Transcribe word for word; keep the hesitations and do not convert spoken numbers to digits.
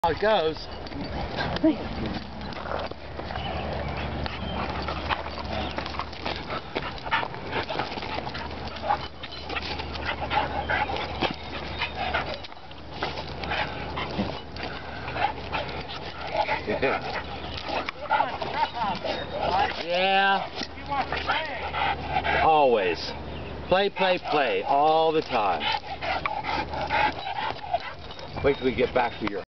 How it goes. Yeah. Always. Play, play, play all the time. Wait till we get back to your